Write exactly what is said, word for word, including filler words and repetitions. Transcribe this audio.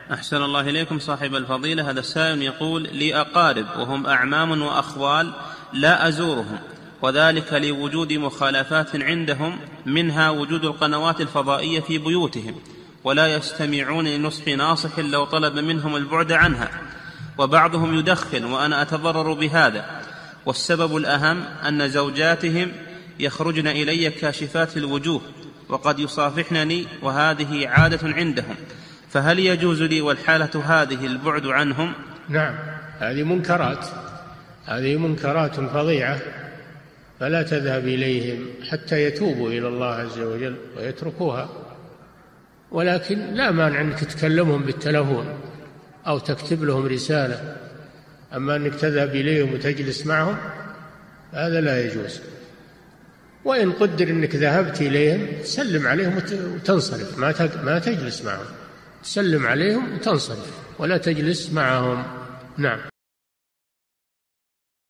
أحسن الله إليكم صاحب الفضيلة. هذا السائل يقول: لي أقارب وهم أعمام وأخوال لا أزورهم، وذلك لوجود مخالفات عندهم، منها وجود القنوات الفضائية في بيوتهم، ولا يستمعون لنصح ناصح لو طلب منهم البعد عنها، وبعضهم يدخن وأنا أتضرر بهذا، والسبب الأهم أن زوجاتهم يخرجن إلي كاشفات الوجوه وقد يصافحنني، وهذه عادة عندهم، فهل يجوز لي والحالة هذه البعد عنهم؟ نعم، هذه منكرات، هذه منكرات فظيعة، فلا تذهب إليهم حتى يتوبوا إلى الله عز وجل ويتركوها، ولكن لا مانع أنك تكلمهم بالتلفون أو تكتب لهم رسالة، أما أنك تذهب إليهم وتجلس معهم هذا لا يجوز. وإن قدر أنك ذهبت إليهم سلم عليهم وتنصرف، ما تجلس معهم، تسلم عليهم وتنصرف ولا تجلس معهم. نعم.